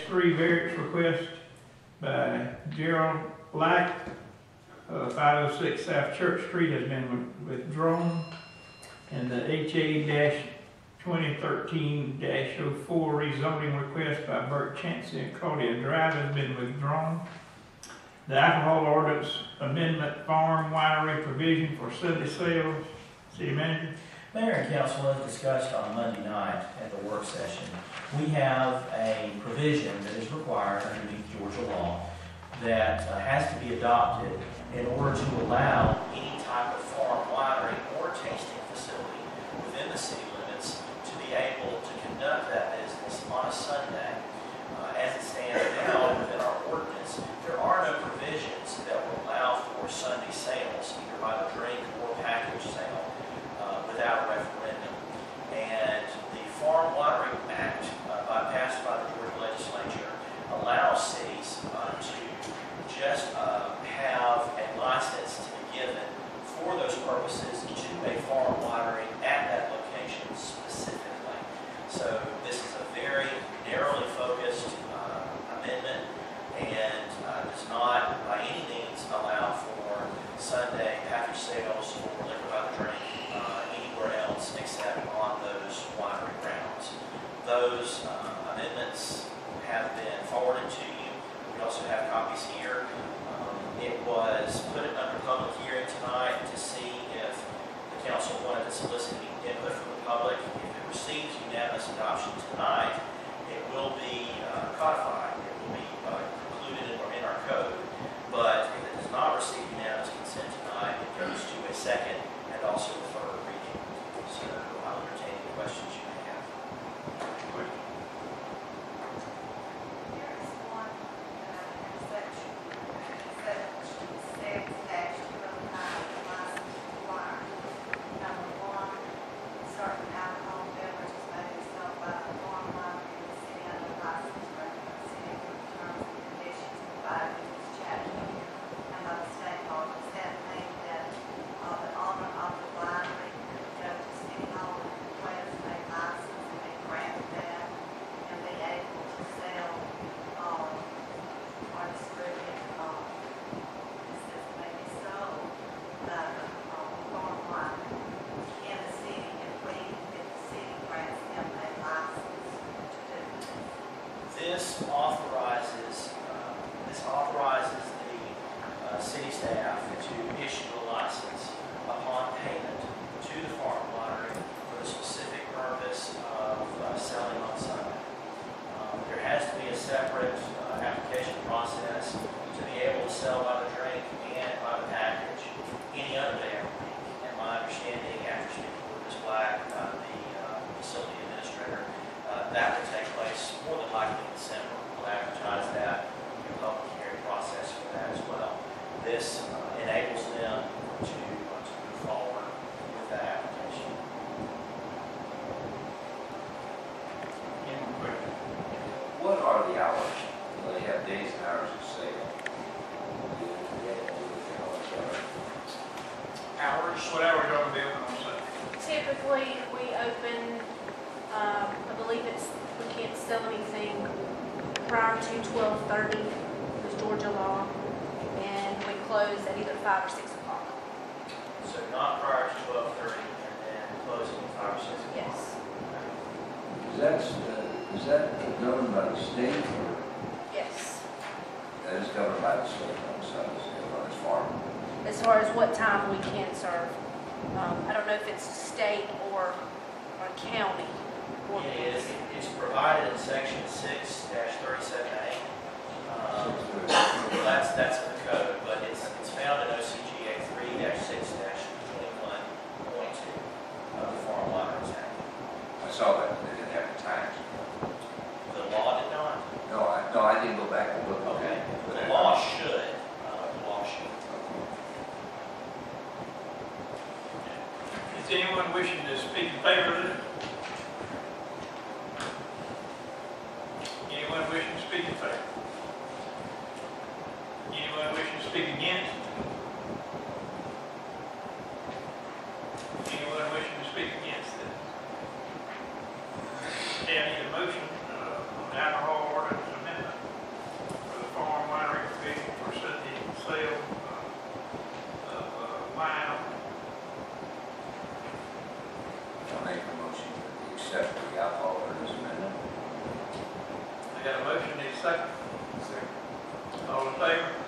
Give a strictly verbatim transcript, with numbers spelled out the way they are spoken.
three variance request by Gerald Black, uh, five oh six South Church Street has been withdrawn. And the H A twenty thirteen dash oh four rezoning request by Burt Chancey and Claudia Drive has been withdrawn. The alcohol ordinance amendment farm winery provision for Sunday sales. City Manager. Mayor and Council, as discussed on Monday night at the work session, we have a provision that is required underneath Georgia law that uh, has to be adopted in order to allow any type of farm winery or tasting facility within the city limits to be able to conduct that business on a Sunday. Uh, as it stands now within our ordinance, there are no provisions that will allow for Sunday sales, either by the drink or package sale, uh, without a referendum. And the Farm Winery Act, uh, by, passed by the Georgia legislature, allows cities uh, to just uh, have a license to be given for those purposes to a farm winery at that location specifically. So this is a very narrowly focused uh, amendment and uh, does not by any means allow for Sunday package sales or liquor by the drink uh, anywhere else except on those winery grounds. Those uh, amendments have been forwarded to you. We also have copies here. Um, it was put under public hearing tonight to see if the council wanted to solicit any input from the public. If it receives unanimous adoption tonight, it will be uh, codified. It will be uh, included in, in our code. But if it does not receive unanimous consent tonight, it goes to a second and also a third reading. So I'll entertain any questions you may have. This authorizes, uh, this authorizes the uh, city staff to issue a license upon payment to the farm winery for the specific purpose of uh, selling on Sunday. Um, there has to be a separate uh, application process to be able to sell by the drink and by the package any other day of the week. And my understanding, after speaking with Miz Black, uh, the uh, facility administrator, uh, that will take place more than likely in December. We'll advertise that, do a public hearing process for that as well. This uh, enables them to, uh, to move forward with that application. Any more questions? What are the hours? Do they have days and hours of sale? Hours, what hours are we open on Sunday? Typically, we open, um, I believe it's, we can't sell anything prior to twelve thirty, is Georgia law, and we close at either five or six o'clock. So not prior to twelve thirty and then closing at five or six o'clock. Yes. Is that, uh, is that governed by the state or Yes. that is governed by the state on Sundays, on its farm? As far as what time we can serve, um, I don't know if it's state or, or county. Or It is, it's provided in section six thirty-seven A. Um, that's, that's in the code, but it's, it's found in O C G A three six twenty-one point two of the Farm Wineries Act. I saw that, they didn't have the times. The law did not. No, I, no, I didn't go back and look. Okay. The law should. Uh, the law should. Is anyone wishing to speak in favor of this? Anyone wishing to speak in favor? Anyone wishing to speak against? Anyone wishing to speak against this? Okay, I need a motion uh, on alcohol ordinance amendment. Got a motion, need a second? Second. All in favor?